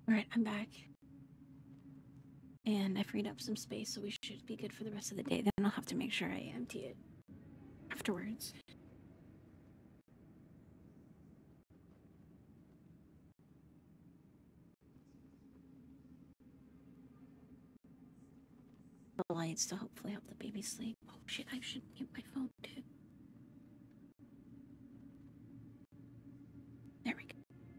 Alright, I'm back. And I freed up some space, so we should be good for the rest of the day. Then I'll have to make sure I empty it afterwards. The lights to hopefully help the baby sleep. Oh shit, I should mute my phone too. There we go.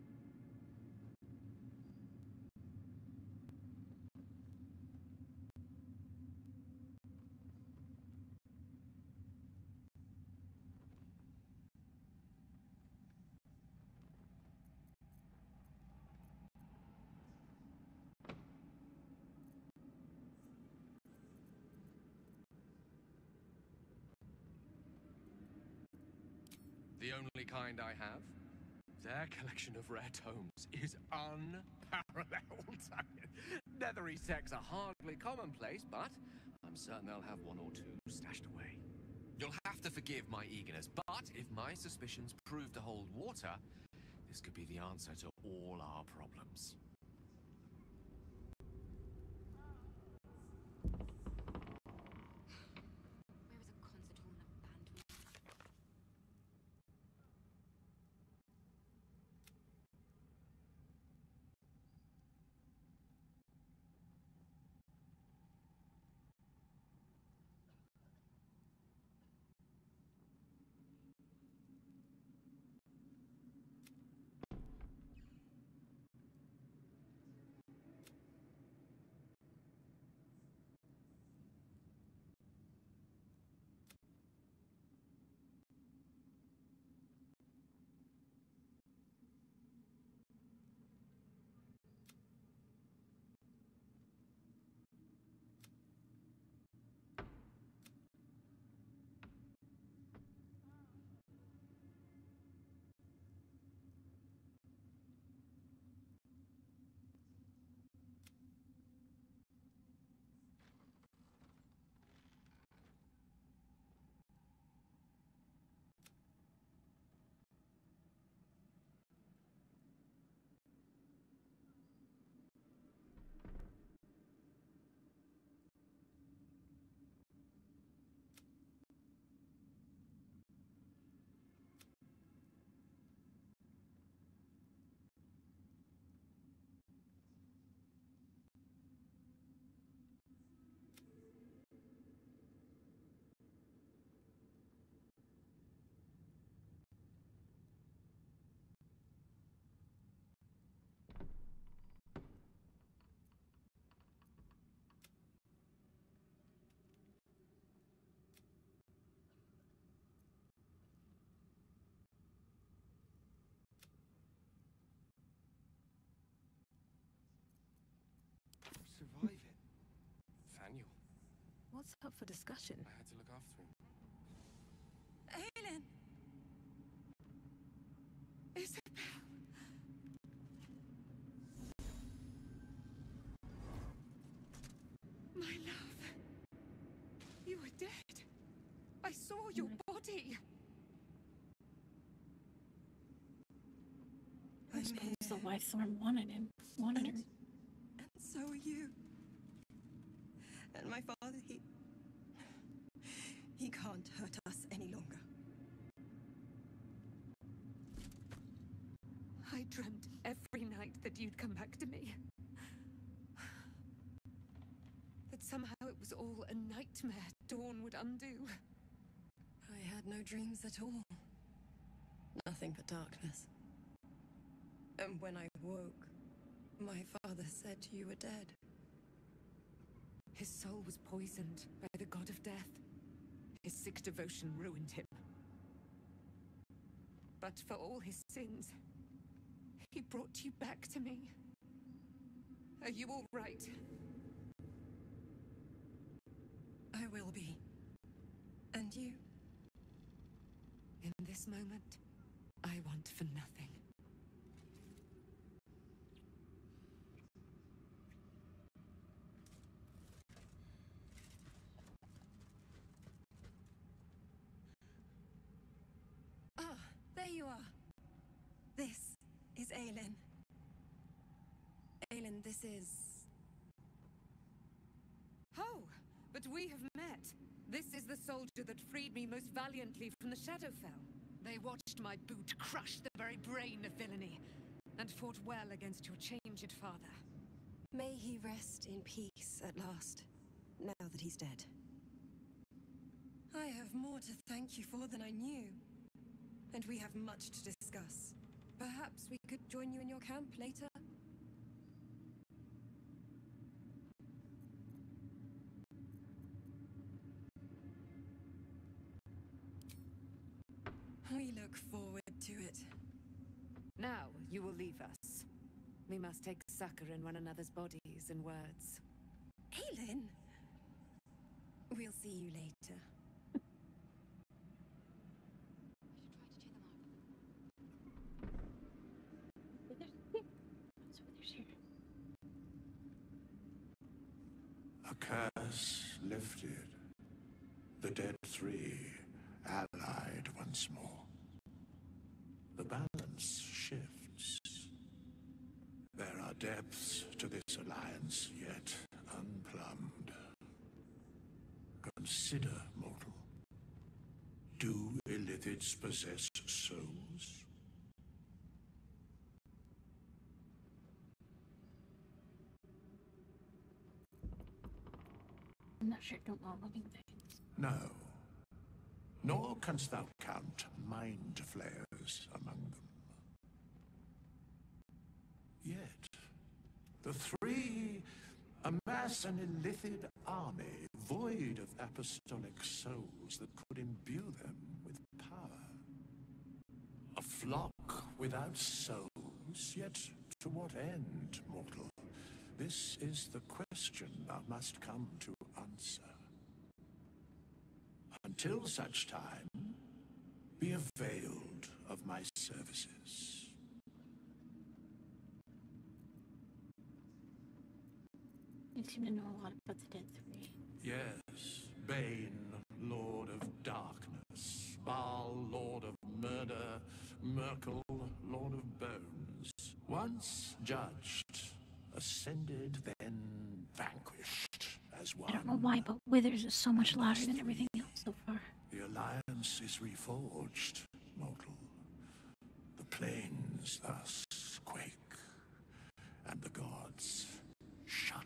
The only kind I have. Their collection of rare tomes is unparalleled. Nethery sects are hardly commonplace, but I'm certain they'll have one or two stashed away. You'll have to forgive my eagerness, but if my suspicions prove to hold water, this could be the answer to all our problems. Survive it. Nathaniel. What's up for discussion? I had to look after him. Aylin! Isabel! My love. You were dead. I saw your body. I suppose the Whitethorn wanted him. Wanted her. And so are you. And my father, he can't hurt us any longer. I dreamt every night that you'd come back to me. That somehow it was all a nightmare Dawn would undo. I had no dreams at all. Nothing but darkness. And when I woke, my father said you were dead. His soul was poisoned by the god of death. His sick devotion ruined him. But for all his sins, he brought you back to me. Are you all right? I will be. And you? In this moment, I want for nothing. There you are. This is Aylin. Aylin Aylin, this is... Oh, but we have met. This is the soldier that freed me most valiantly from the Shadowfell. They watched my boot crush the very brain of villainy, and fought well against your changed father. May he rest in peace at last, now that he's dead. I have more to thank you for than I knew. And we have much to discuss. Perhaps we could join you in your camp later? We look forward to it. Now, you will leave us. We must take succor in one another's bodies and words. Aylin! We'll see you later. A curse lifted. The dead three allied once more. The balance shifts. There are depths to this alliance yet unplumbed. Consider, mortal. Do Illithids possess souls? I'm not sure. Don't know living things. No. Nor canst thou count mind flayers among them. Yet, the three amass an Illithid army void of apostolic souls that could imbue them with power. A flock without souls, yet to what end, mortal? This is the question thou must come to answer. Until such time, be availed of my services. You seem to know a lot about the Dead Three. Yes, Bane, Lord of Darkness, Baal, Lord of Murder, Merkel, Lord of Bones. Once judged, ascended, then vanquished as one. I don't know why, but Withers is so much louder than everything else so far. The alliance is reforged, mortal. The plains thus quake, and the gods shudder.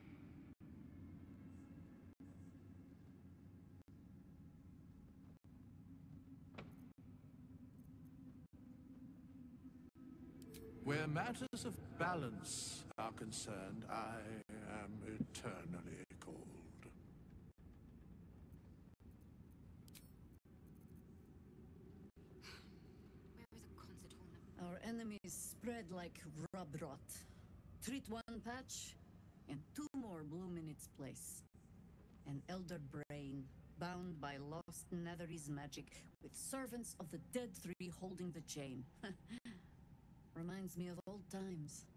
Where matters of balance are concerned, I am eternally cold. Our enemies spread like rub rot. Treat one patch, and two more bloom in its place. An elder brain, bound by lost Netherese magic, with servants of the Dead Three holding the chain. Reminds me of old times.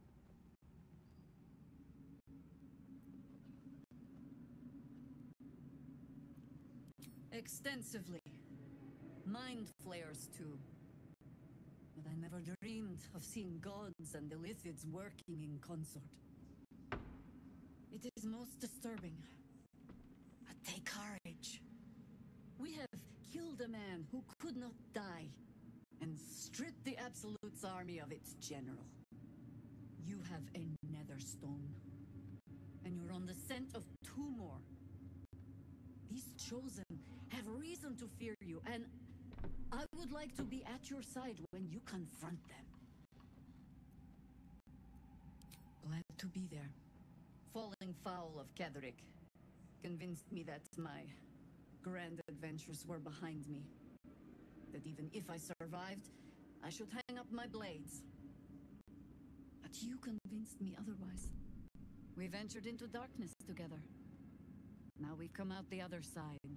Extensively. Mind flayers, too. But I never dreamed of seeing gods and Illithids working in consort. It is most disturbing. But take courage. We have killed a man who could not die, and stripped the Absolute's army of its general. You have a Netherstone, and you're on the scent of two more. These Chosen have reason to fear you, and I would like to be at your side when you confront them. Glad to be there. Falling foul of Ketheric convinced me that my grand adventures were behind me. That even if I survived, I should hang up my blades. But you convinced me otherwise. We ventured into darkness together. Now we've come out the other side.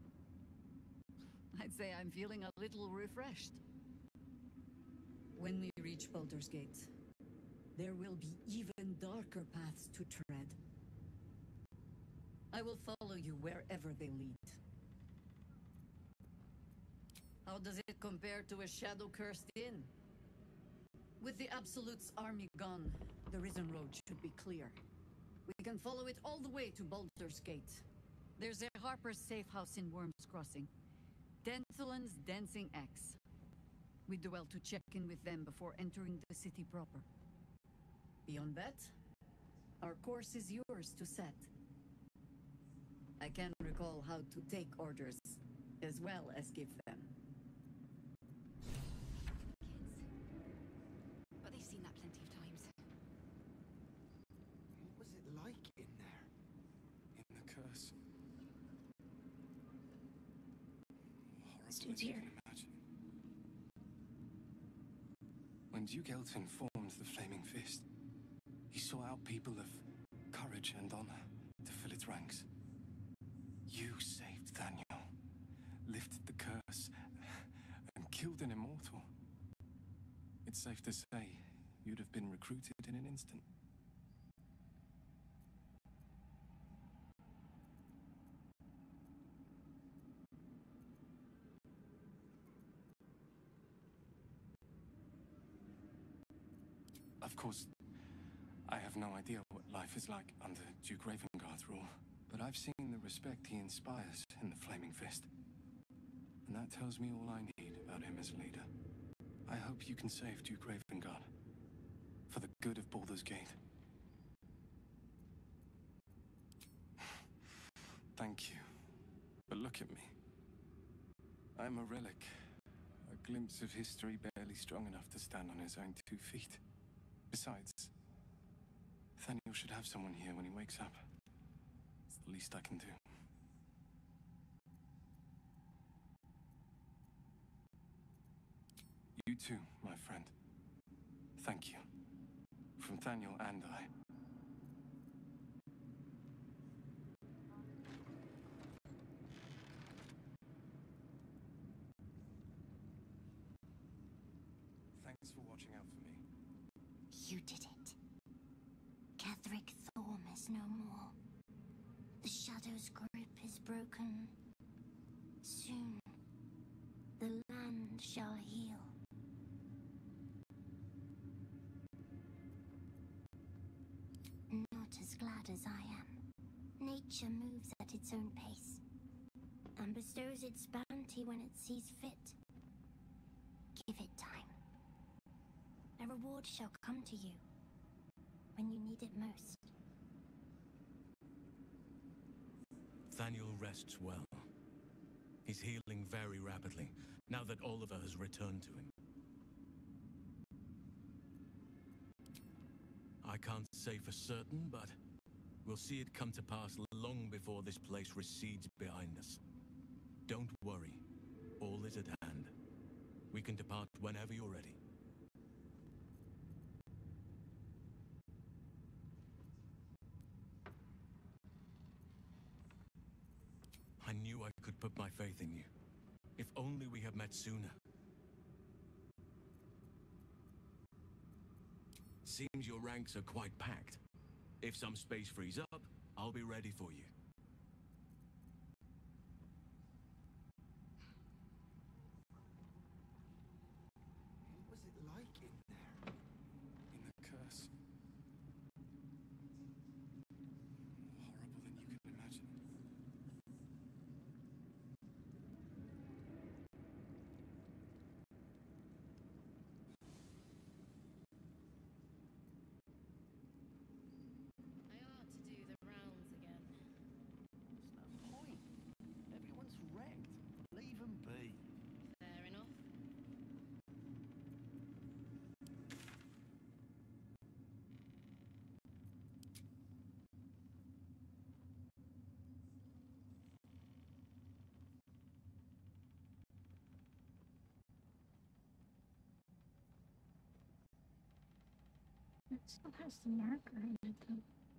I'd say I'm feeling a little refreshed. When we reach Baldur's Gate, there will be even darker paths to tread. I will follow you wherever they lead. How does it compare to a shadow-cursed inn? With the Absolute's army gone, the Risen Road should be clear. We can follow it all the way to Baldur's Gate. There's a Harper's safe house in Worm's Crossing. Denthelin's Dancing Axe. We do well to check in with them before entering the city proper. Beyond that, our course is yours to set. I can recall how to take orders, as well as give them. Kids. But they've seen that plenty of times. What was it like in there? In the curse. This Horrible dude's than you here. can imagine. When Duke Elton formed the Flaming Fist, he sought out people of courage and honor to fill its ranks. You saved Thaniel, lifted the curse, and killed an immortal. It's safe to say you'd have been recruited in an instant. Of course, I have no idea what life is like under Duke Ravengard's rule, but I've seen the respect he inspires in the Flaming Fist. And that tells me all I need about him as leader. I hope you can save Duke Ravengard, for the good of Baldur's Gate. Thank you. But look at me. I'm a relic. A glimpse of history barely strong enough to stand on his own 2 feet. Besides, Thaniel should have someone here when he wakes up. It's the least I can do. You too, my friend. Thank you. From Thaniel and I. Thanks for watching out for me. You did it. Catherick Thorm is no more. The Shadow's grip is broken. Soon, the land shall heal. Not as glad as I am. Nature moves at its own pace, and bestows its bounty when it sees fit. Give it time. A reward shall come to you when you need it most. Thaniel rests well. He's healing very rapidly, now that Oliver has returned to him. I can't say for certain, but we'll see it come to pass long before this place recedes behind us. Don't worry. All is at hand. We can depart whenever you're ready. I knew I could put my faith in you. If only we had met sooner. Seems your ranks are quite packed. If some space frees up, I'll be ready for you. What was it like in there? In the curse. Horrible than you can imagine. I ought to do the rounds again. There's no point. Everyone's wrecked. Leave them be. Fair enough. It still has the marker in it, though.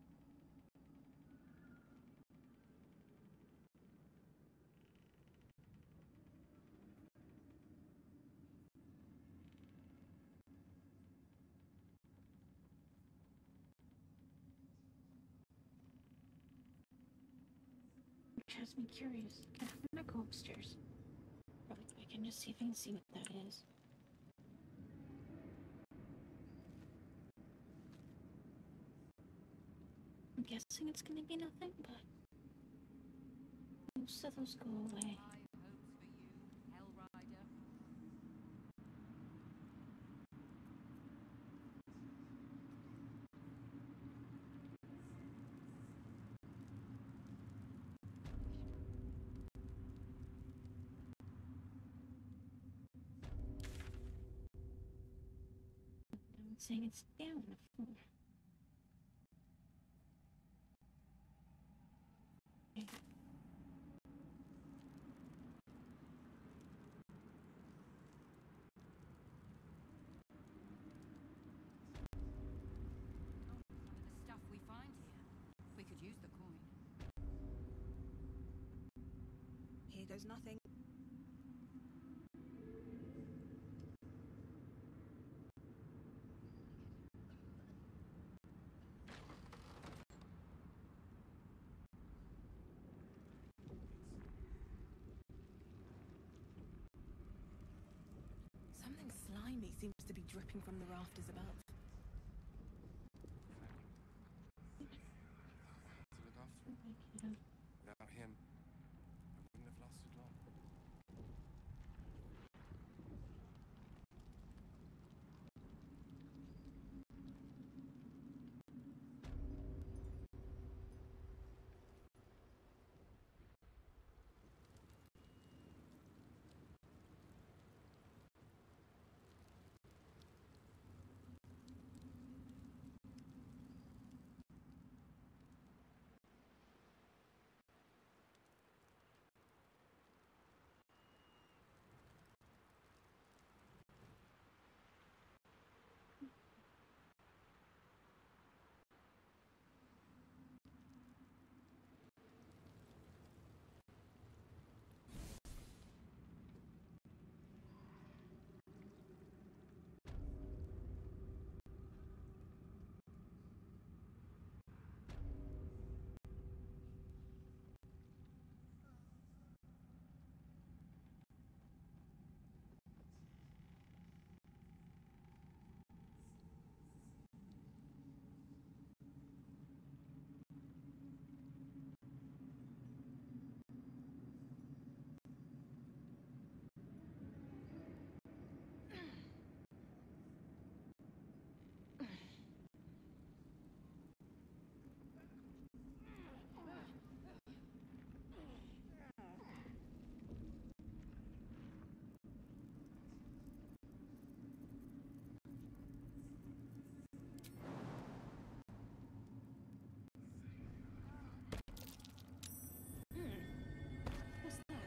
Which has me curious. I'm gonna go upstairs. Really quick and just see if I can see what that is. I'm guessing it's gonna be nothing, but most of those go away. I'm saying it's down the floor. Okay. The stuff we find here. We could use the coin. Here goes nothing. Something slimy seems to be dripping from the rafters above. To look after him. Without him, I wouldn't have lasted long. What's that?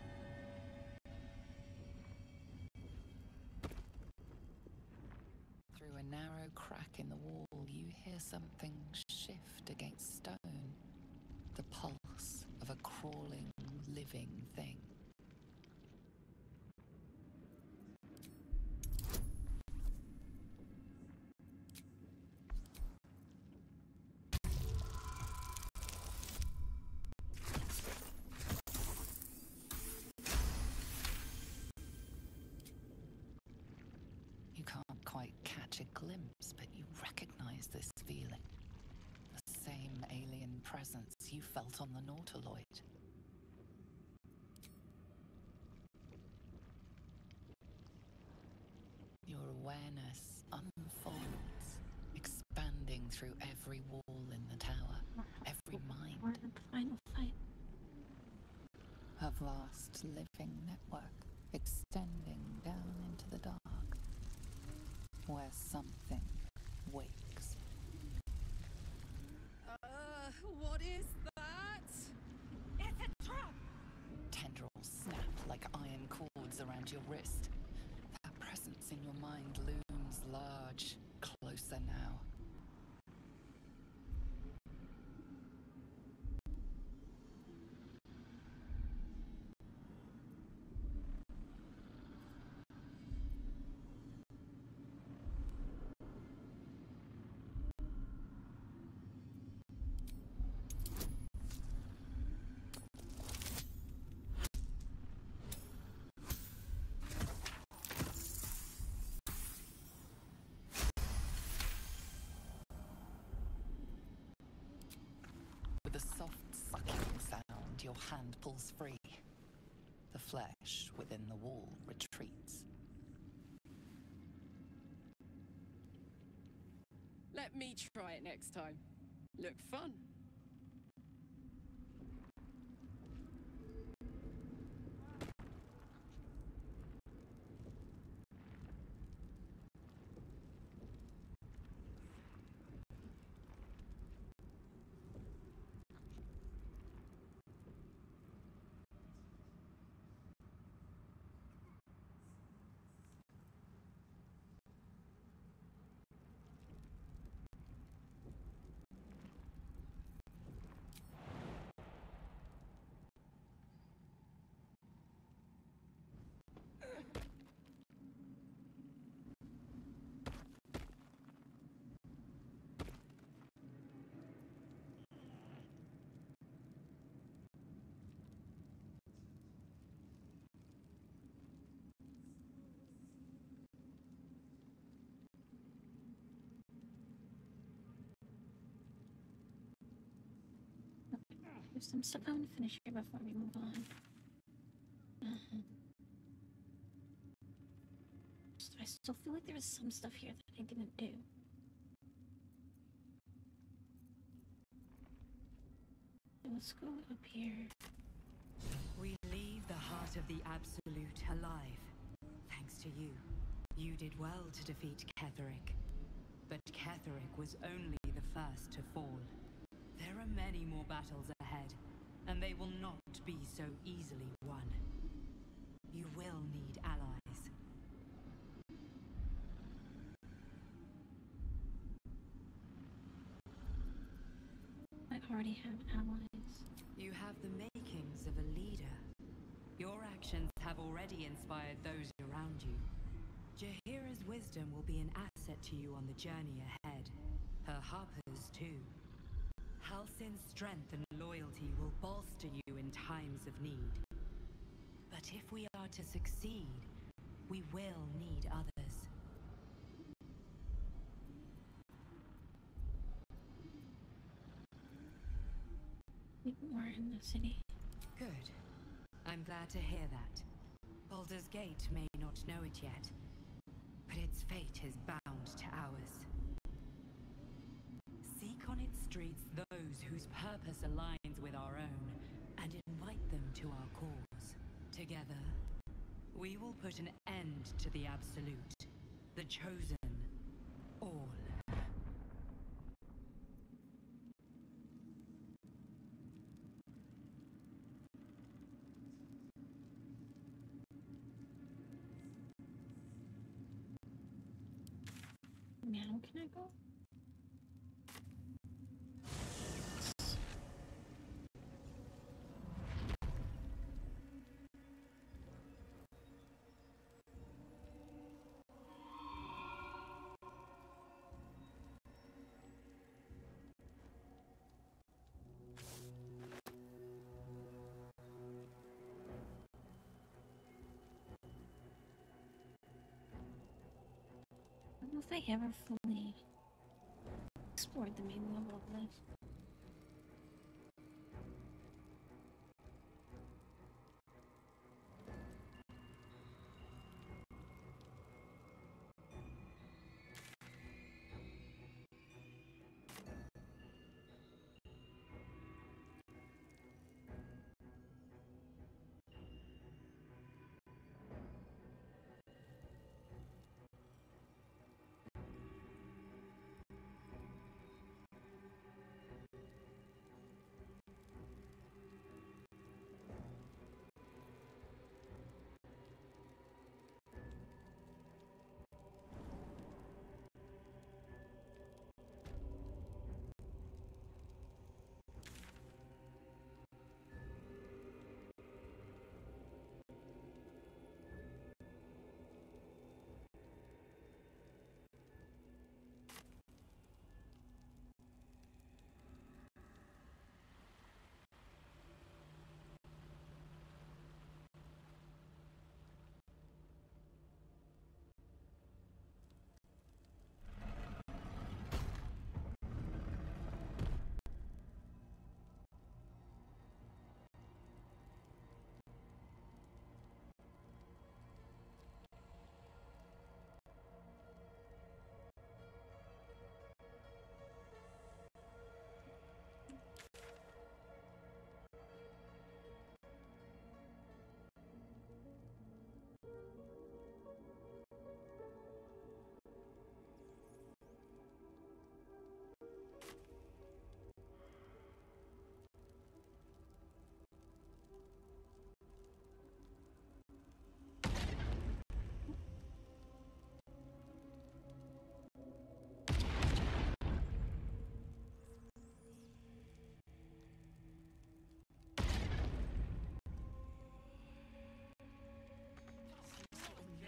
Through a narrow crack in the wall, you hear something shift against stone. The pulse of a crawling, living thing. You can't quite catch a glimpse, but you recognize this feeling. The same alien presence you felt on the Nautiloid. Your awareness unfolds, expanding through every wall in the tower, every mind. We're in the final fight. A vast living network extending down into the dark, where something wakes. What is that? It's a trap! Tendrils snap like iron cords around your wrist. That presence in your mind looms large, closer now. your hand pulls free. The flesh within the wall retreats. Let me try it next time. Look fun. There's some stuff I want to finish here before we move on. I still feel like there was some stuff here that I didn't do. Let's go up here. We leave the heart of the Absolute alive. Thanks to you. You did well to defeat Ketheric. But Ketheric was only the first to fall. There are many more battles ahead, and they will not be so easily won. You will need allies. I already have allies. You have the makings of a leader. Your actions have already inspired those around you. Jaheira's wisdom will be an asset to you on the journey ahead. Her Harper's too. Halsin's strength and loyalty will bolster you in times of need. But if we are to succeed, we will need others. More in the city. Good. I'm glad to hear that. Baldur's Gate may not know it yet, but its fate is bound to ours. Seek on its streets those whose purpose aligns with our own, and invite them to our cause. Together, we will put an end to the Absolute, the Chosen, all. Now can I go? I don't know if I ever fully explored the main level of this.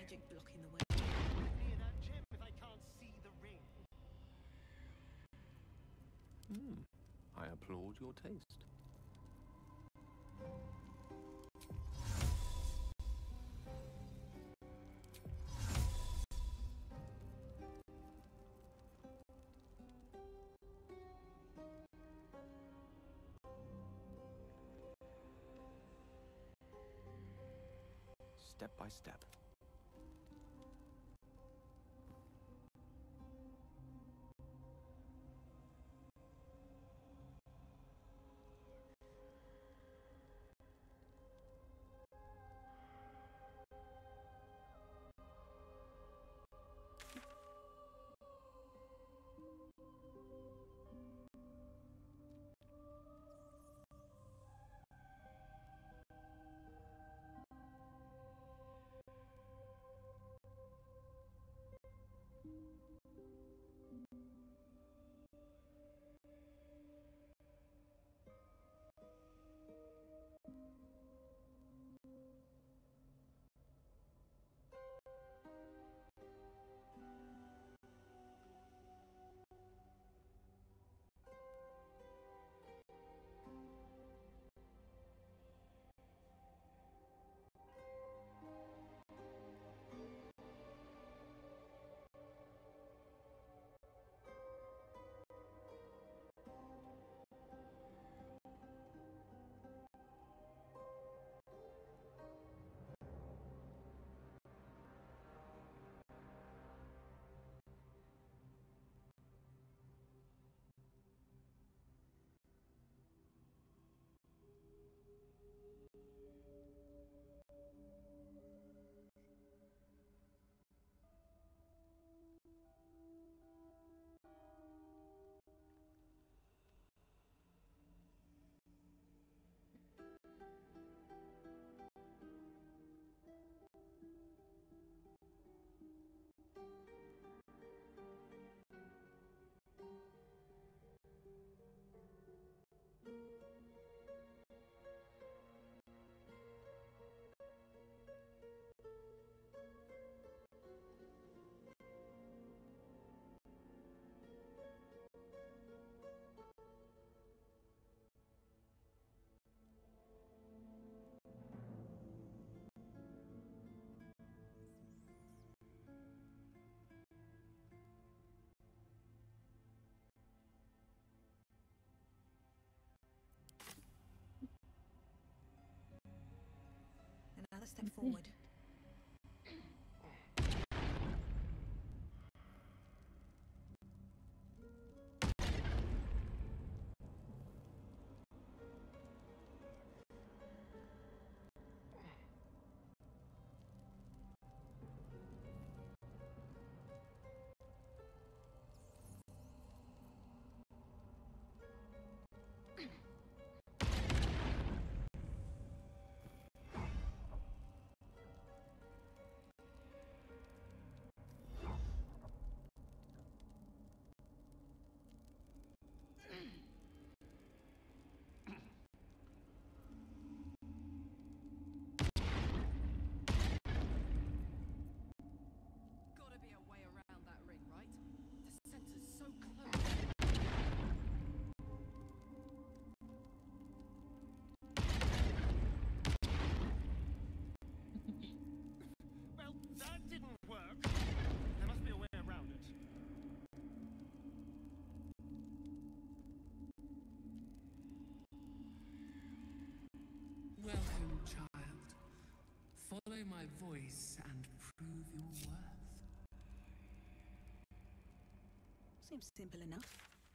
magic blocking the way. Near that gem if I can't see the ring. I applaud your taste. Step by step. Another step forward. Gotta be a way around that ring, right? The center's so close. Well, that didn't work. There must be a way around it. Welcome, child. Follow my voice and prove your worth. Seems simple enough.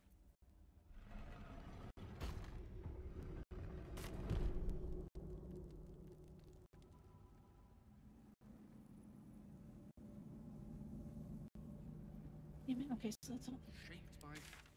Damn it. Okay, so that's all. Shaped by...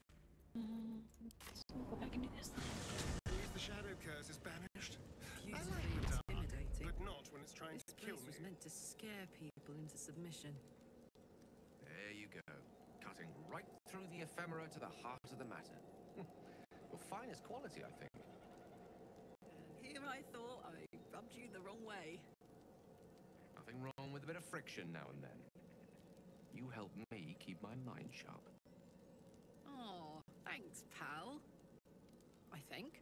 So we'll go back and do this. Is the shadow curse is banished? Beautifully intimidating. But not when it's trying This to kill place was me. meant to scare people into submission. There you go. Cutting right through the ephemera to the heart of the matter. Your finest quality, I think. And here I thought I rubbed you the wrong way. A Nothing wrong with a bit of friction now and then. You help me keep my mind sharp. Oh, thanks, pal. I think.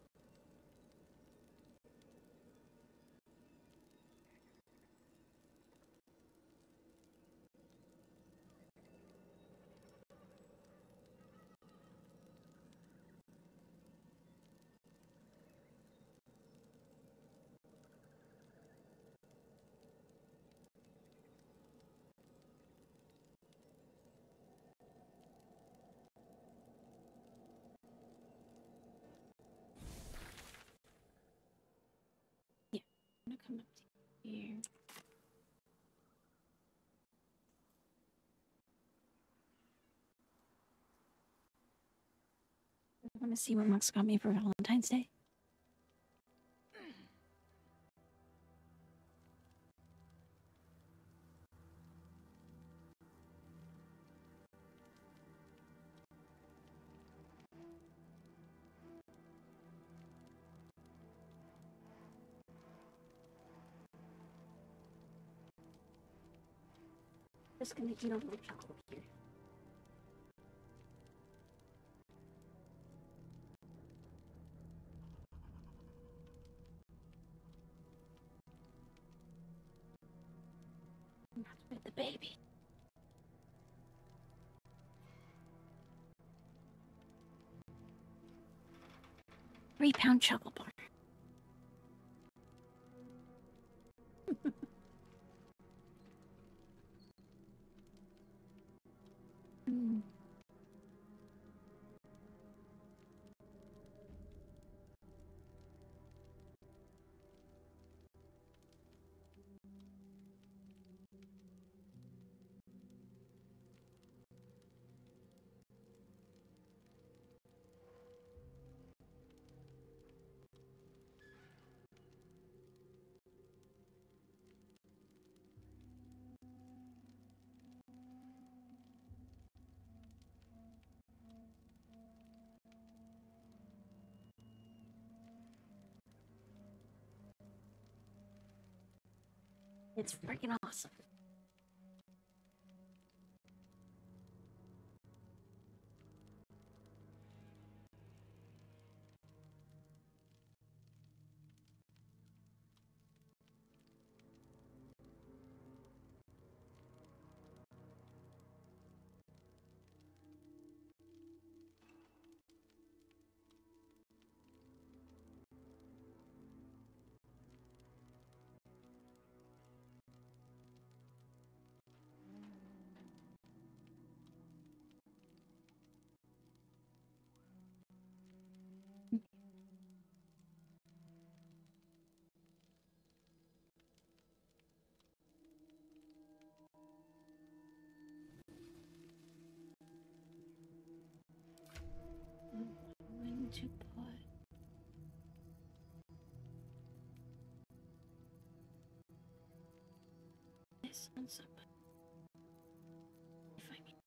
I'm gonna come up to here. I want to see what Max got me for Valentine's Day. Just gonna eat a little chocolate here. I'm gonna have to pet the baby. £3 chocolate bar. Mm. It's freaking awesome. I'm going to put this on somebody. If I can.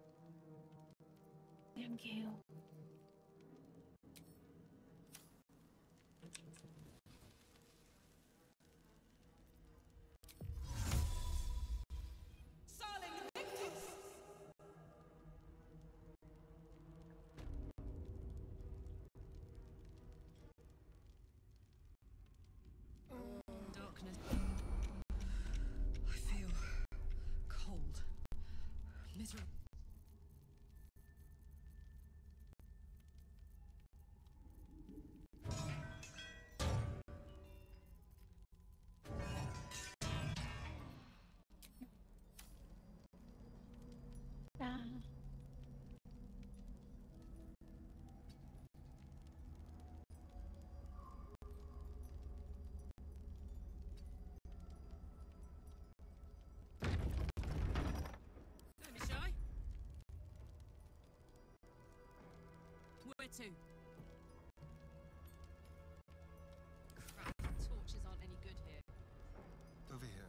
Thank you. Darkness. I feel cold, miserable. Don't be shy. Where to? Crap, torches aren't any good here. Over here.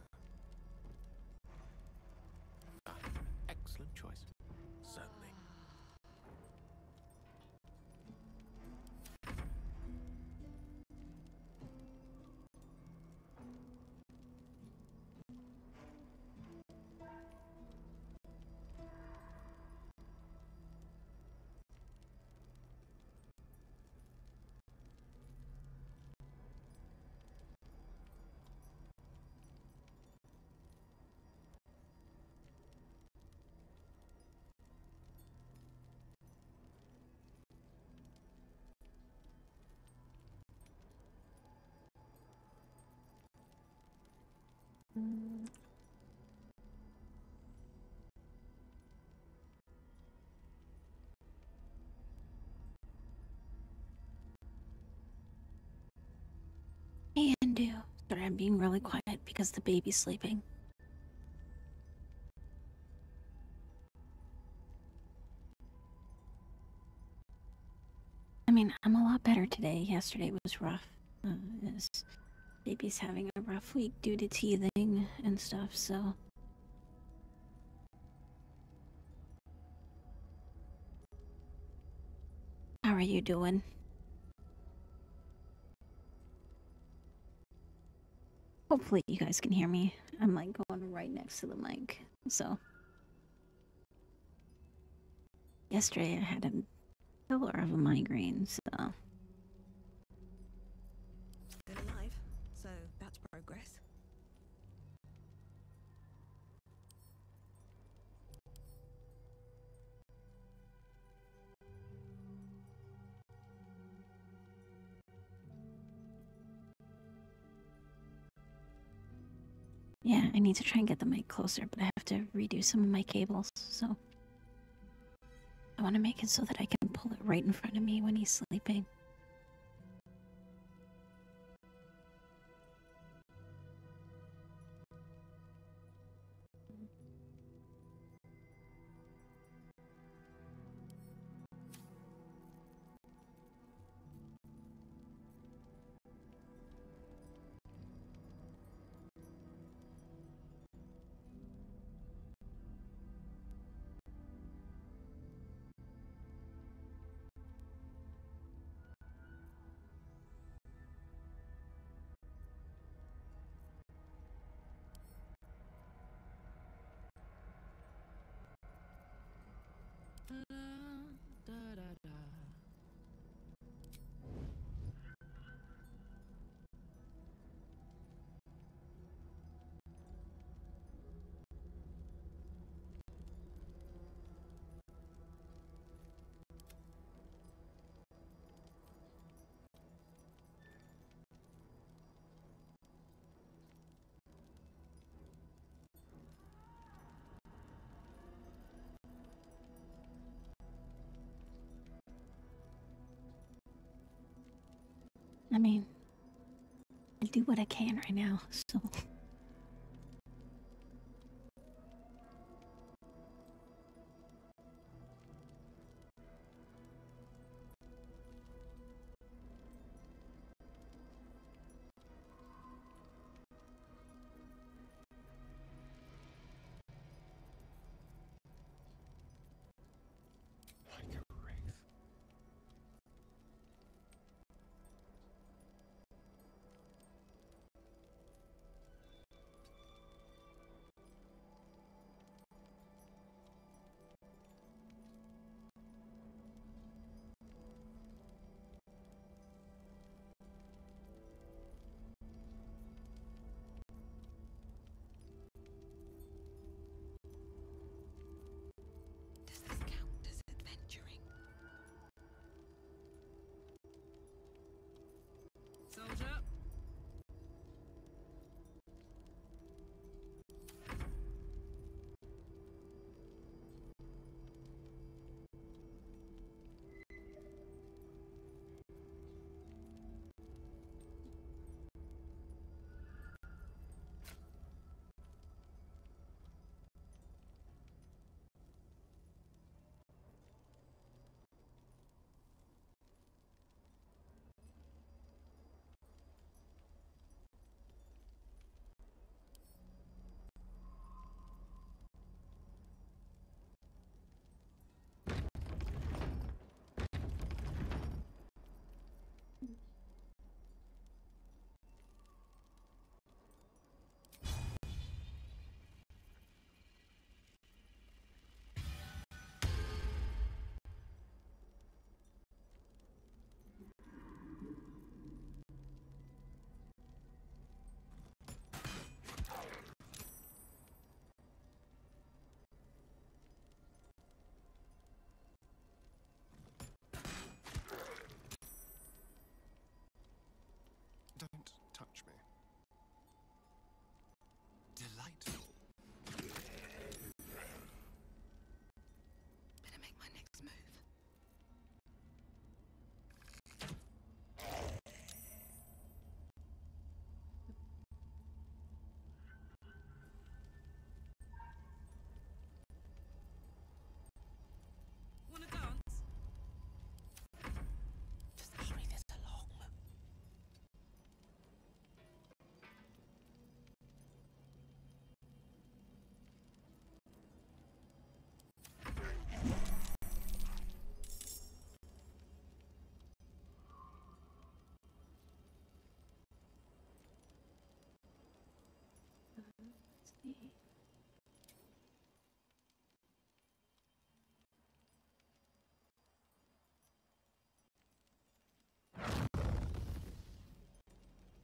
Excellent choice. Certainly. I'm being really quiet because the baby's sleeping. I mean, I'm a lot better today. Yesterday was rough. This baby's having a rough week due to teething and stuff, so. How are you doing? Hopefully you guys can hear me. I'm like going right next to the mic, so. Yesterday I had a killer of a migraine, so. Still alive, so that's progress. Yeah, I need to try and get the mic closer, but I have to redo some of my cables, so. I want to make it so that I can pull it right in front of me when he's sleeping. I mean, I'll do what I can right now, so.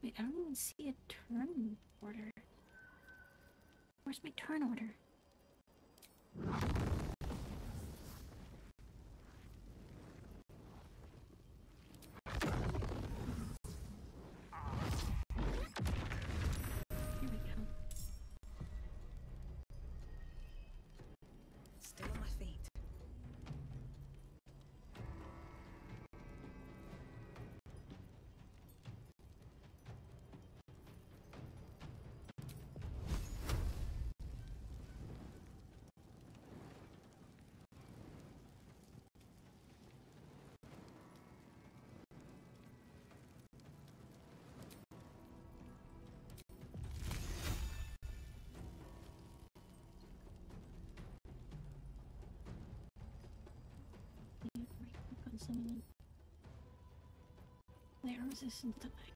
Wait, I don't even see a turn order. Where's my turn order? Here we go. Still on my feet. They are resistant to light.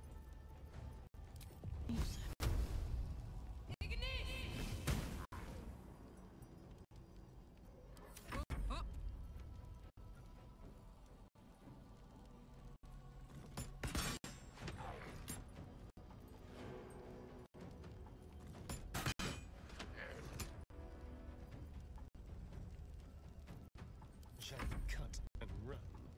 Shall we cut and run?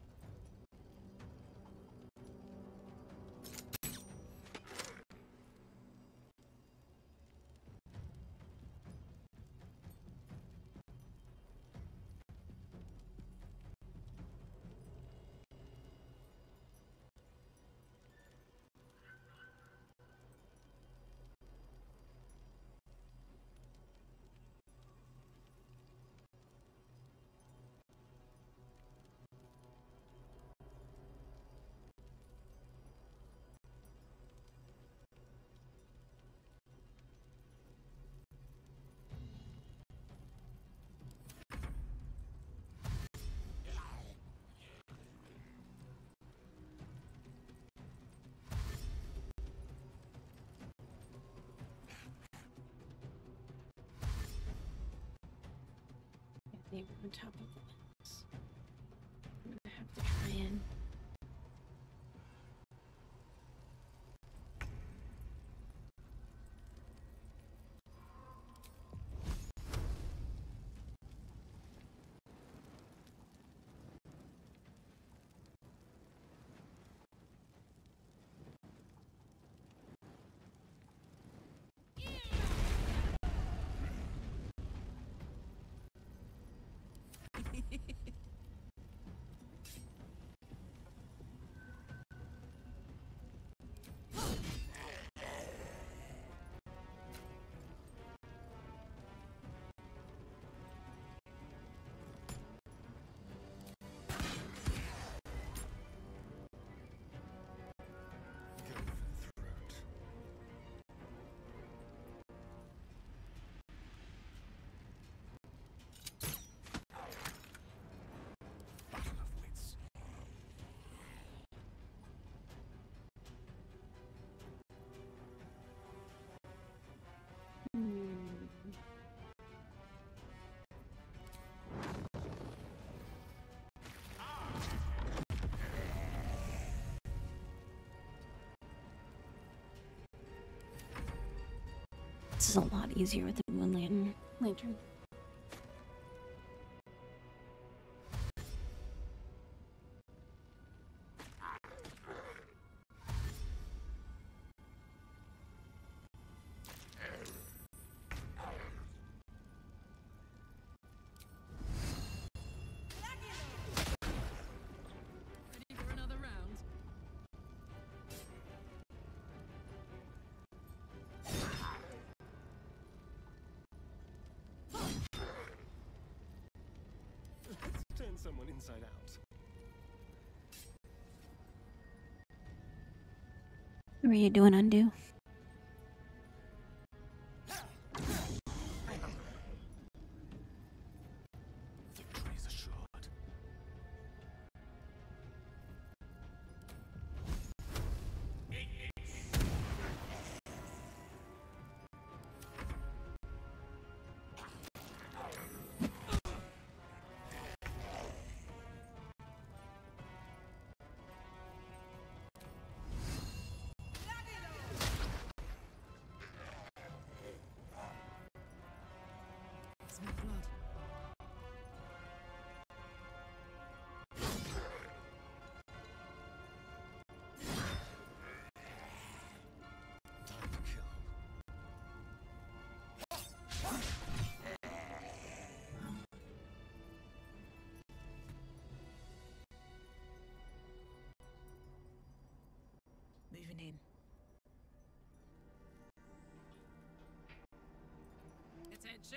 They were on top of this. I'm gonna have to try and this is a lot easier with the moon lantern. Ready for another round? Let's turn someone inside out. What were you doing, undo? Victory is assured. moving in. Attention!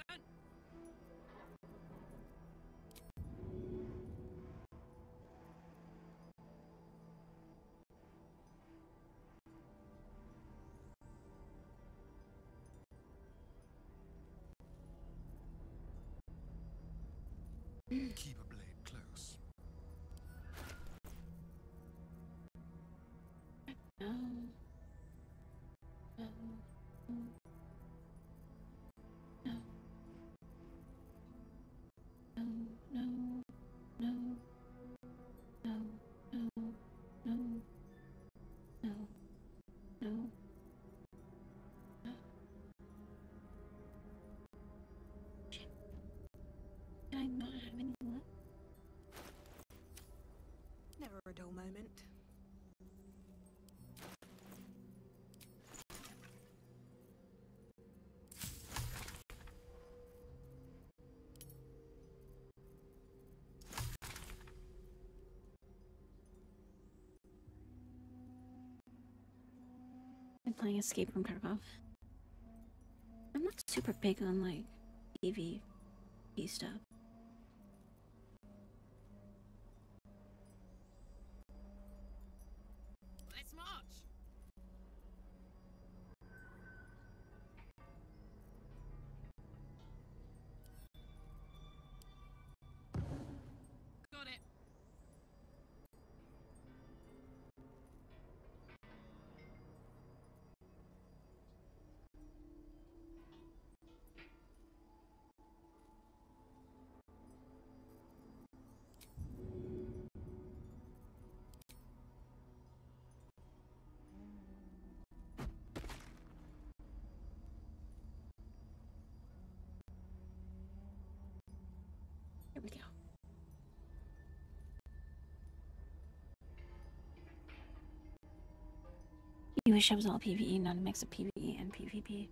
Keep a blade close. No. No. No. No. No. No. No. No. No. No. No. No. Shit. Did I not have any left? Never a dull moment. I'm playing Escape from Tarkov. I'm not super big on like PvP stuff. Let's march! Got it. Here we go. You wish I was all PvE, not a mix of PvE and PvP.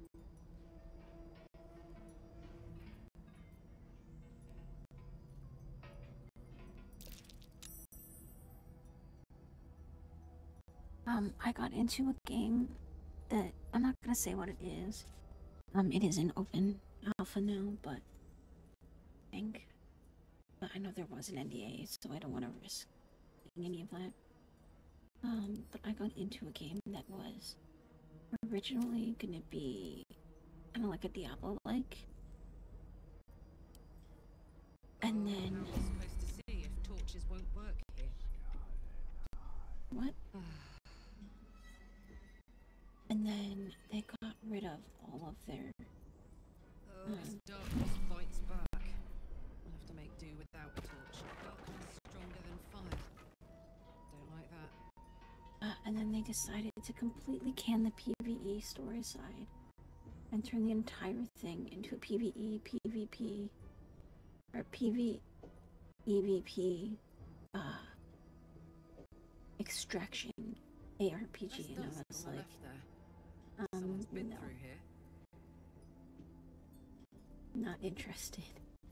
I got into a game that I'm not gonna say what it is. It is in open alpha now, but I know there was an NDA, so I don't want to risk any of that. But I got into a game that was originally gonna be kind of like a Diablo-like, and then How are we supposed to see if torches won't work here? what? And then they got rid of all of their. Oh, this darkness bites back. We'll have to make do without a torch. Darkness stronger than fire. Don't like that. And then they decided to completely can the PvE story side and turn the entire thing into a PvE, PvP, or PvEVP extraction ARPG. And I was like, Someone's been no, through here. not interested.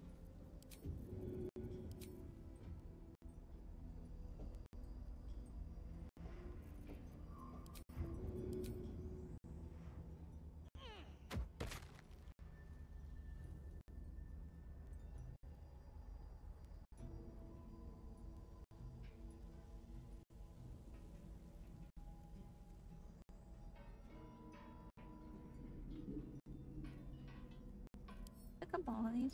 Pick up all of these.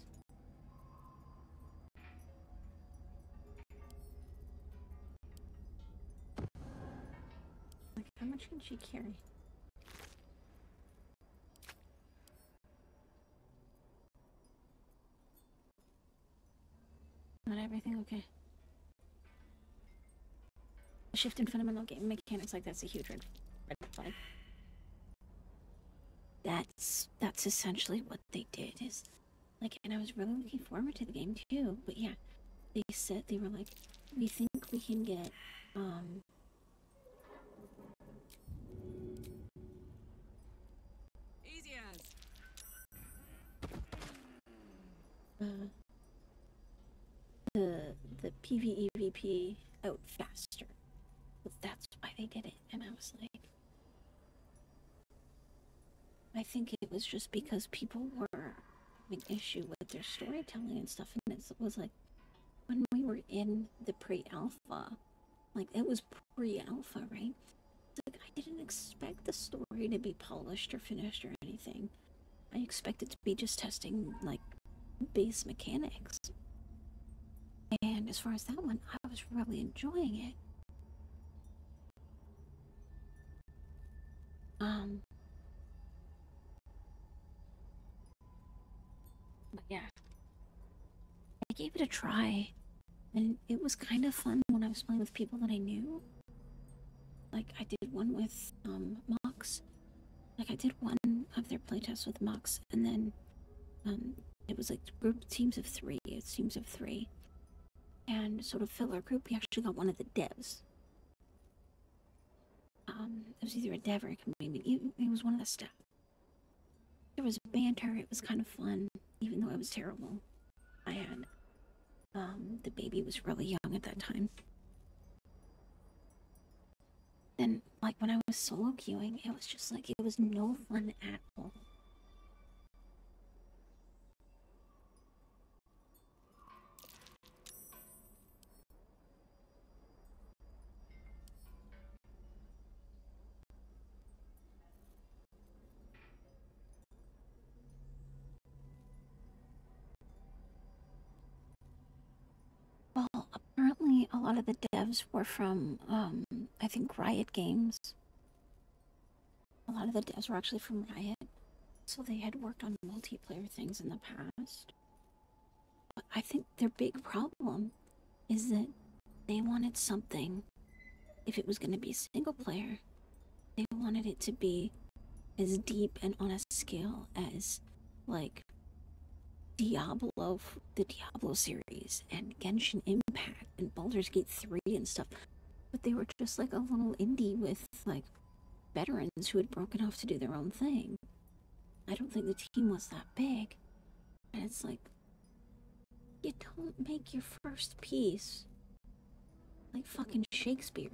Like, how much can she carry? Not everything okay. A shift in fundamental game mechanics like that's a huge red flag. That's essentially what they did, is like, and I was really looking forward to the game too, but yeah, they said, they were like, we think we can get Easy as. the PvEVP out faster. But that's why they did it, and I was like, I think it was just because people were having issue with their storytelling and stuff, and it was like, when we were in the pre-alpha, like, it was pre-alpha, right? It's like, I didn't expect the story to be polished or finished or anything. I expected to be just testing, like, base mechanics. And as far as that went, I was really enjoying it. But yeah, I gave it a try, and it was kind of fun when I was playing with people that I knew. Like, I did one with Mox. Like, I did one of their playtests with Mox, and then it was like teams of three. It's teams of three. And sort of fill our group, we actually got one of the devs. It was either a dev or a comedian. It was one of the staff. There was banter. It was kind of fun, even though it was terrible. I had the baby was really young at that time. Then, like, when I was solo queuing, it was just like, it was no fun at all. Well, apparently a lot of the devs were from, I think, Riot Games. A lot of the devs were actually from Riot, so they had worked on multiplayer things in the past. But I think their big problem is that they wanted something, if it was going to be single player, they wanted it to be as deep and on a scale as, like, Diablo, the Diablo series, and Genshin Impact, and Baldur's Gate 3 and stuff. But they were just like a little indie with, like, veterans who had broken off to do their own thing. I don't think the team was that big. And it's like, you don't make your first piece like fucking Shakespeare.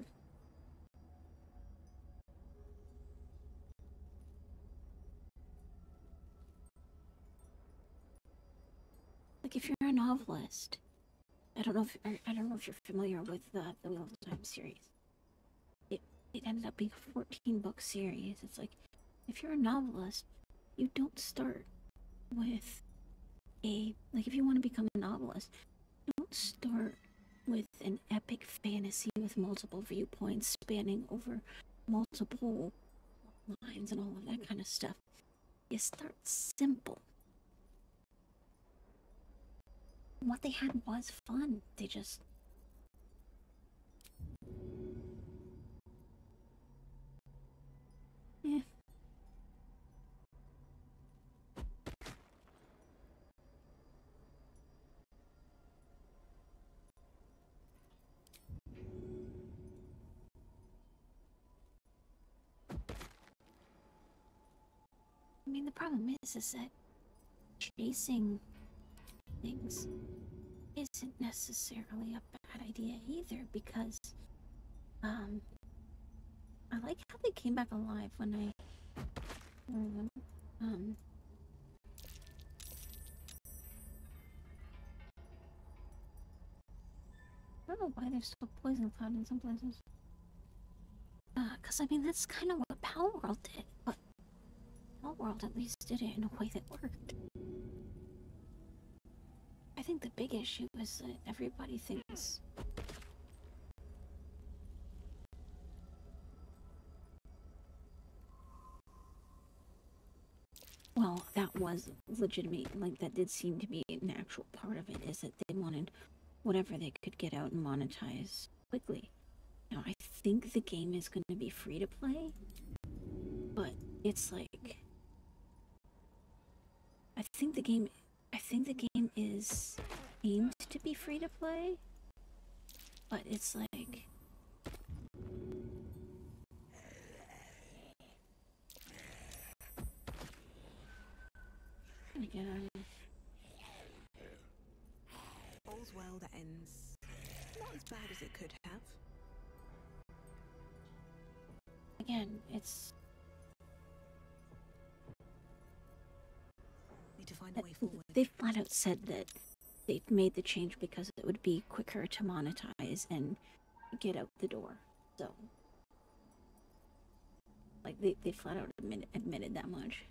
Like, if you're a novelist, I don't know if you're familiar with the Wheel of Time series. It ended up being a 14-book series. It's like, if you're a novelist, you don't start with like, if you want to become a novelist, don't start with an epic fantasy with multiple viewpoints spanning over multiple lines and all of that kind of stuff. You start simple. What they had was fun. They just... yeah. I mean, the problem is that chasing things isn't necessarily a bad idea either, because I like how they came back alive when I I don't know why there's still poison cloud in some places. Cause I mean, that's kind of what Palworld did, but Palworld at least did it in a way that worked. I think the big issue is that everybody thinks well, that was legitimate, like, that did seem to be an actual part of it, is that they wanted whatever they could get out and monetize quickly. Now, I think the game is going to be free to play, but it's like, I think the game is aimed to be free to play, but it's like, again, all's well that ends not as bad as it could have. again, it's... Need to find a way forward. They flat out said that they made the change because it would be quicker to monetize and get out the door. So, like, they flat out admitted that much.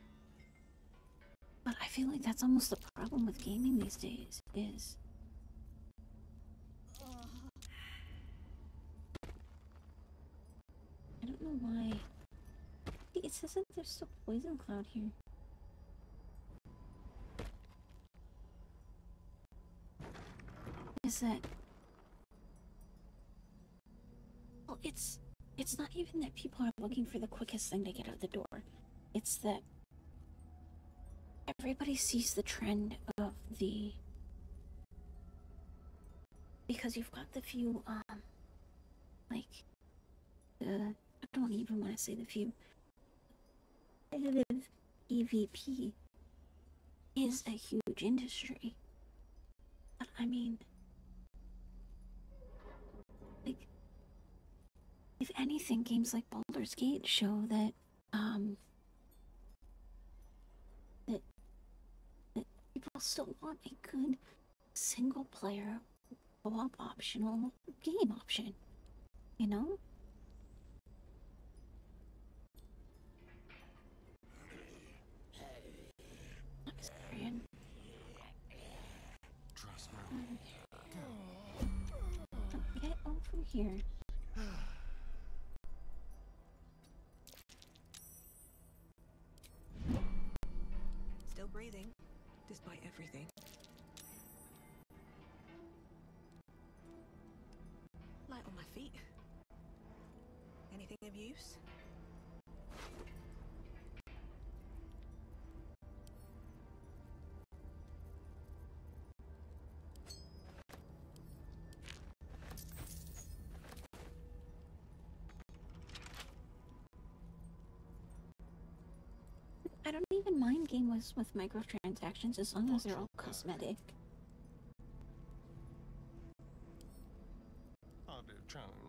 But I feel like that's almost the problem with gaming these days, is... I don't know why. It says that there's still poison cloud here. Is that... Well, it's not even that people are looking for the quickest thing to get out the door. It's that everybody sees the trend of the... Because you've got the few, like, I don't even want to say the few. Competitive PvP is a huge industry. But I mean, like, if anything, games like Baldur's Gate show that, that people still want a good single-player, co-op optional game option, you know? Trust me. Get over here. Still breathing, despite everything. Light on my feet. Anything of use? I don't even mind games with microtransactions as long as they're all cosmetic. I'll do a challenge.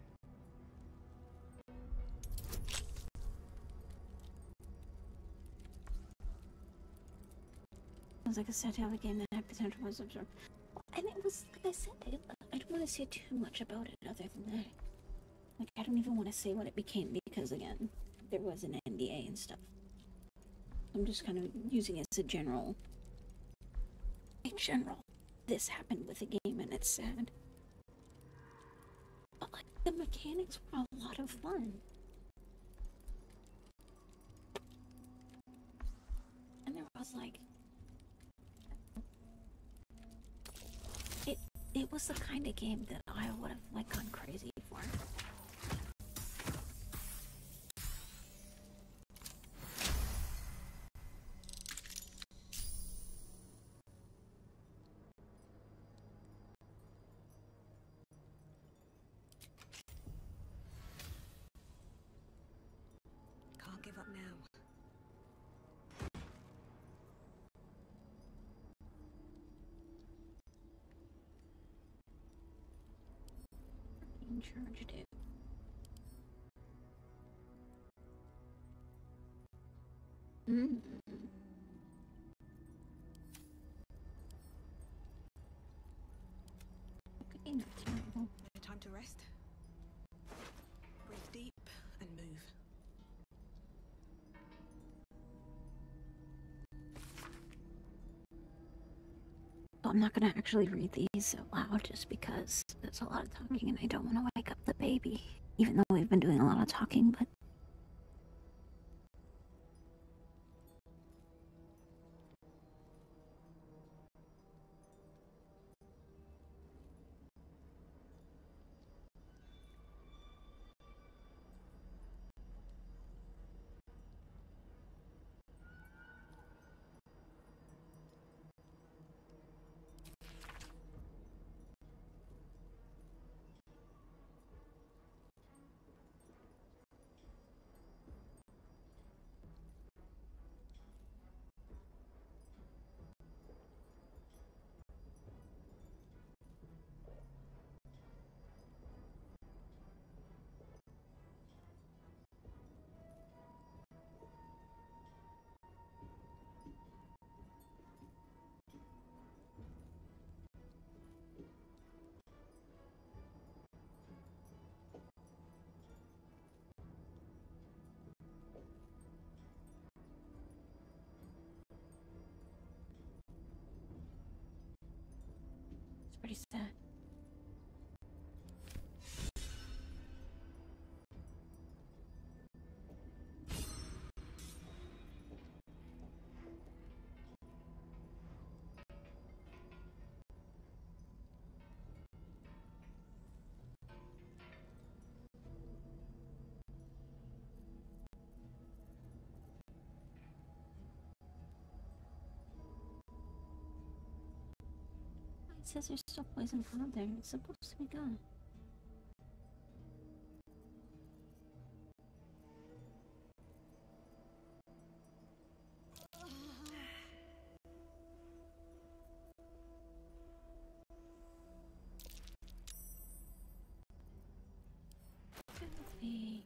Sounds like a satire game that had potential was absorbed. And it was, like I said, I don't want to say too much about it other than that. Like, I don't even want to say what it became because, again, there was an NDA and stuff. I'm just kind of using it as a general... In general, this happened with the game and it's sad. But, like, the mechanics were a lot of fun. And there was, like... It was the kind of game that I would have, like, gone crazy for. Can't give up now. Charged it. Okay, not terrible. No time to rest. Breathe deep and move. I'm not gonna actually read these out loud just because there's a lot of talking and I don't want to wake up the baby. Even though we've been doing a lot of talking, but... pretty sad. It says there's still poison out there. It's supposed to be gone. Filthy.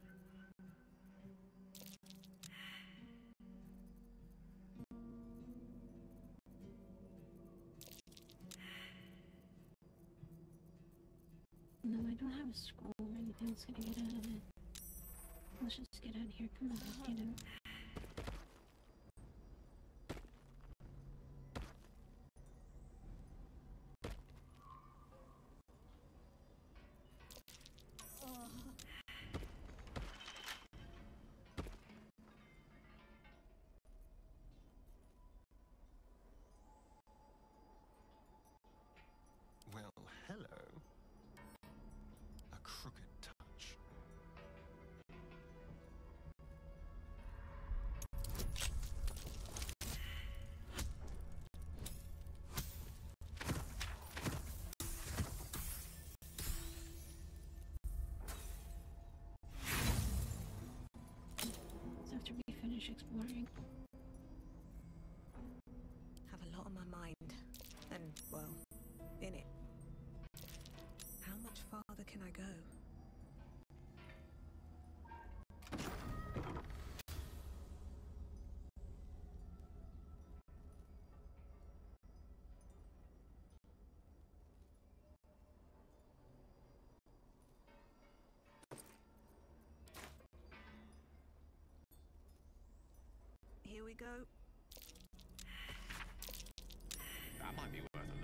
No, I don't have a scroll or anything that's gonna get out of it. Let's just get out of here. Come on, get out. Well, hello. A crooked touch. So after we finish exploring. Have a lot on my mind. And, well, in it. How much farther can I go? Here we go. That might be worth a look.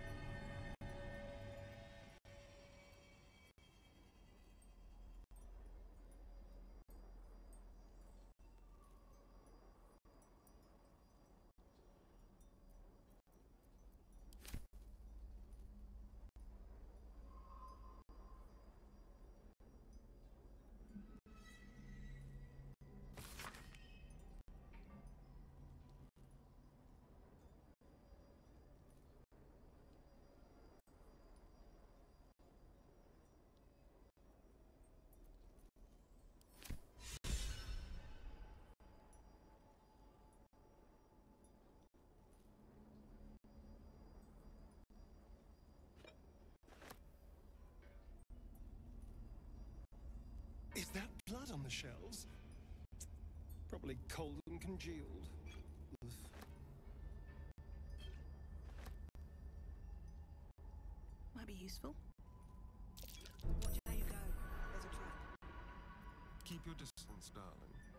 Is that blood on the shelves? Probably cold and congealed. Ugh. Might be useful. Watch how you go. There's a trap. Keep your distance, darling.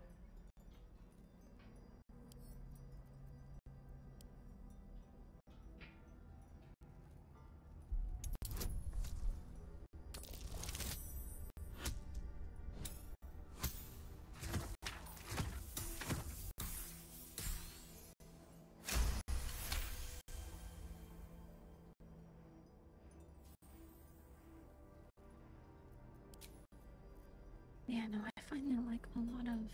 Yeah, no, I find that like a lot of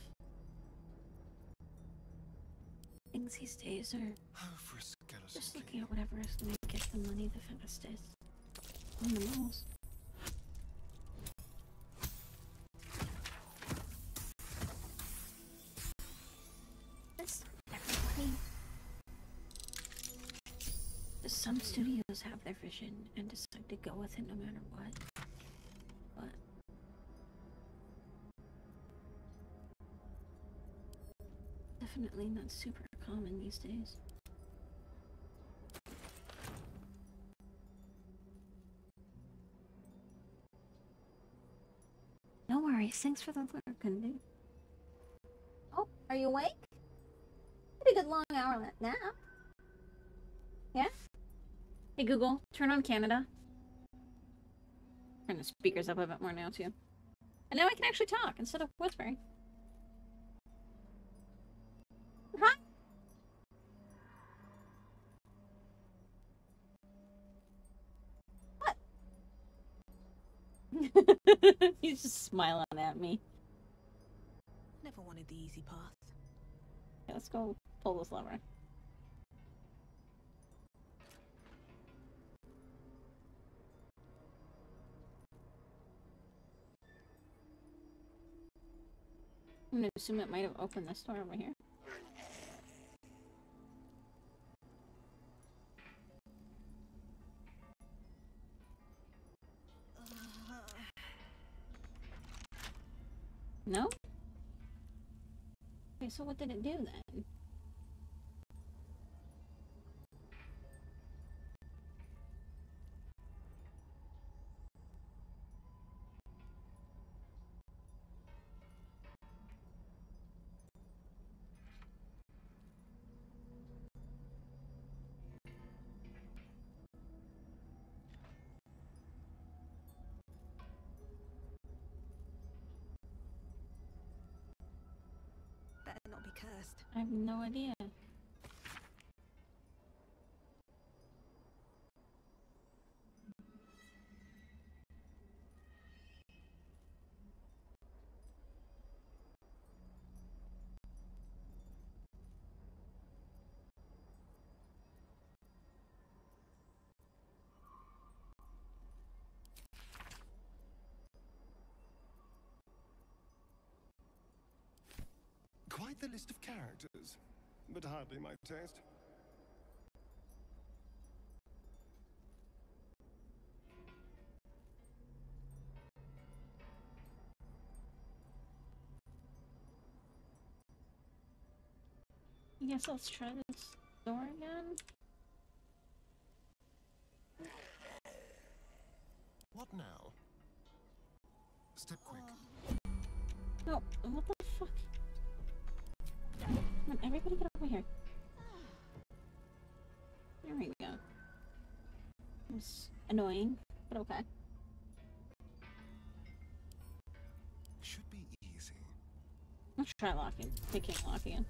things these days are For a skeleton just looking at whatever is going to get the money the fastest and the most. That's not everybody. Just some studios have their vision and decide to go with it no matter what. But definitely not super common these days. No worries, thanks for the lurk, dude. Oh, are you awake? Pretty good long hour nap. Yeah? Hey Google, turn on Canada. Turn the speakers up a bit more now, too. And now I can actually talk instead of whispering. Huh? What? He's just smiling at me. Never wanted the easy path. Okay, let's go pull this lever. I'm gonna assume it might have opened this door over here. No? Okay, so what did it do then? Better not be cursed. I have no idea. Quite the list of characters, but hardly my taste. I guess let's try this door again. What now? Step quick. No, what the fuck? Come on, everybody get over here. There we go. It's annoying, but okay. Should be easy. Let's try locking. They can't lock again.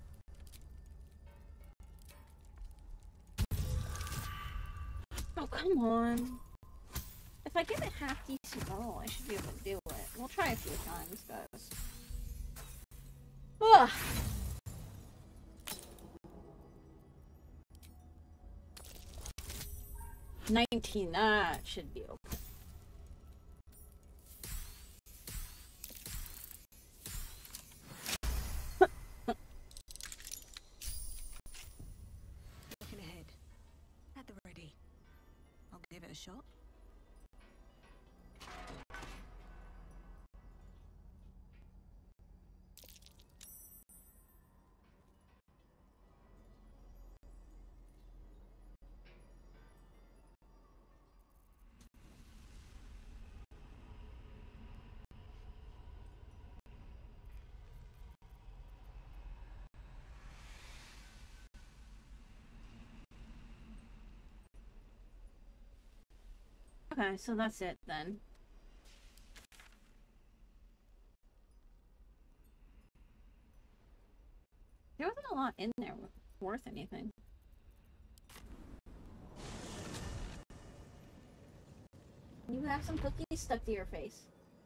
Oh, come on. If I give it half decent roll, I should be able to do it. We'll try a few times, guys. Ugh. $19, that should be okay. Looking ahead. At the ready. I'll give it a shot. Okay, so that's it then. There wasn't a lot in there worth anything. You have some cookies stuck to your face.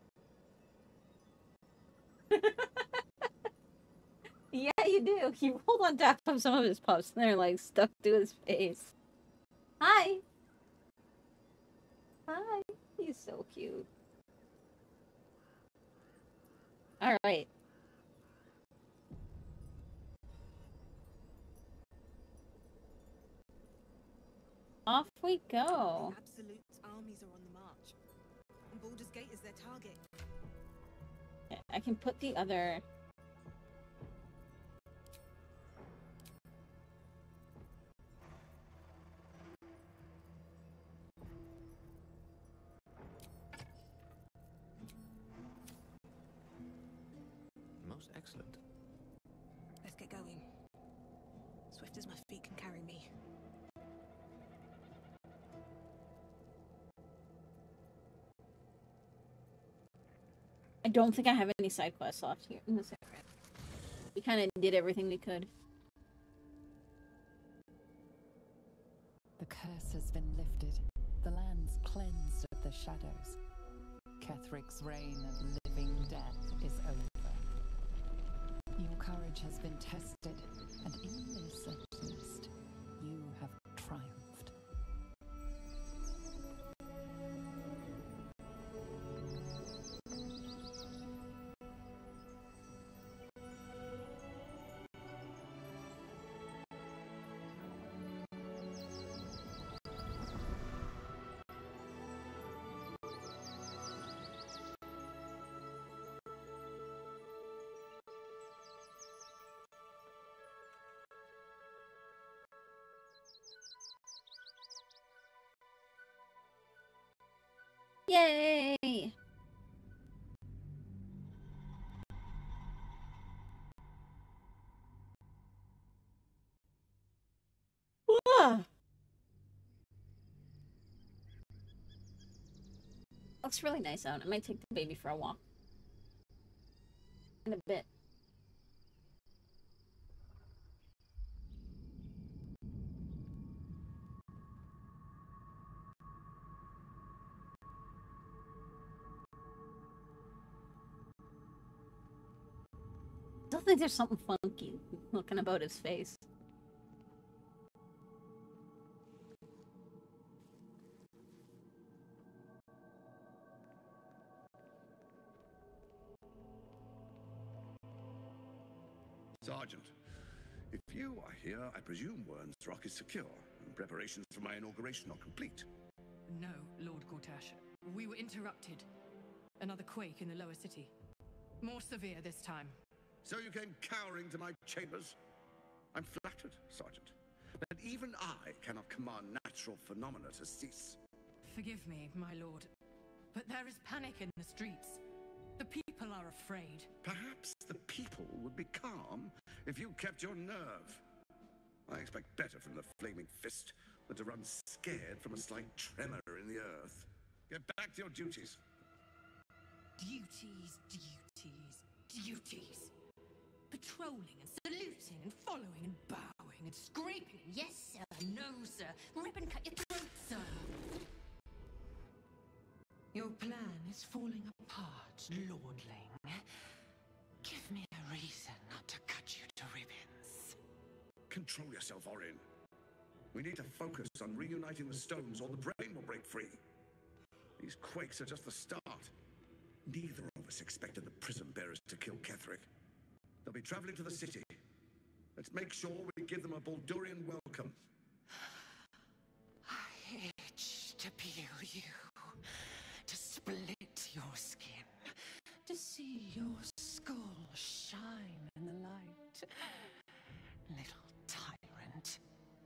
Yeah, you do. He rolled on top of some of his pups and they're like stuck to his face. Hi! Hi. He's so cute. Alright. Off we go. Absolute's armies are on the march. And Baldur's Gate is their target. Okay, I can put the other... Most excellent. Let's get going. Swift as my feet can carry me. I don't think I have any side quests left here in this area. We kind of did everything we could. The curse has been lifted. The land's cleansed of the shadows. Kethric's reign of living death is over. Your courage has been tested, and in this at least, you have triumphed. Yay! Whoa. Looks really nice out. I might take the baby for a walk. In a bit. I still think there's something funky looking about his face. Sergeant, if you are here, I presume Wern's Rock is secure, and preparations for my inauguration are complete. No, Lord Gortash. We were interrupted. Another quake in the lower city. More severe this time. So you came cowering to my chambers? I'm flattered, Sergeant. But even I cannot command natural phenomena to cease. Forgive me, my lord. But there is panic in the streets. The people are afraid. Perhaps the people would be calm if you kept your nerve. I expect better from the Flaming Fist than to run scared from a slight tremor in the earth. Get back to your duties. Duties, duties, duties. Patrolling and saluting and following and bowing and scraping. Yes, sir. No, sir. Rip and cut your throat, sir. Your plan is falling apart, lordling. Give me a reason not to cut you to ribbons. Control yourself, Orin. We need to focus on reuniting the stones or the brain will break free. These quakes are just the start. Neither of us expected the Prism Bearers to kill Ketheric. They'll be traveling to the city. Let's make sure we give them a Baldurian welcome. I itch to peel you, to split your skin, to see your skull shine in the light. Little tyrant.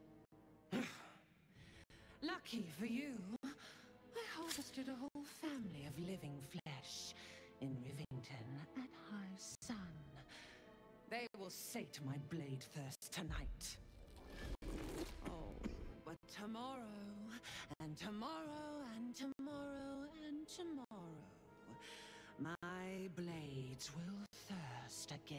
Lucky for you, I harvested a whole family of living flesh in Rivington at high sun. They will sate my blade thirst tonight. Oh, but tomorrow, and tomorrow, and tomorrow, and tomorrow, my blades will thirst again.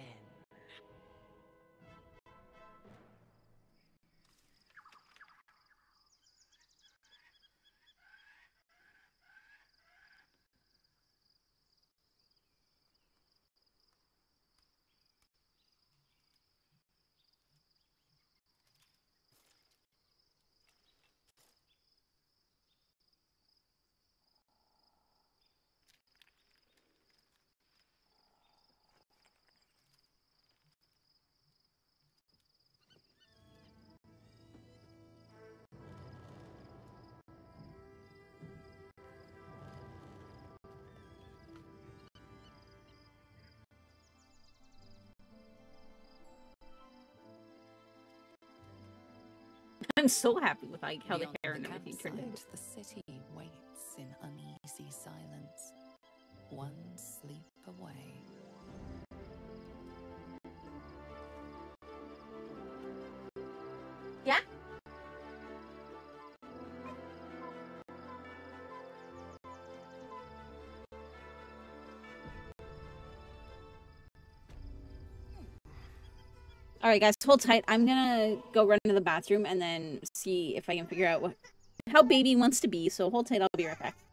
I'm so happy with like how Beyond the hair and everything turned out. campsite, the city waits in uneasy silence. One sleep away. Yeah? Alright, guys, hold tight. I'm gonna go run to the bathroom and then see if I can figure out how baby wants to be. So hold tight, I'll be right back.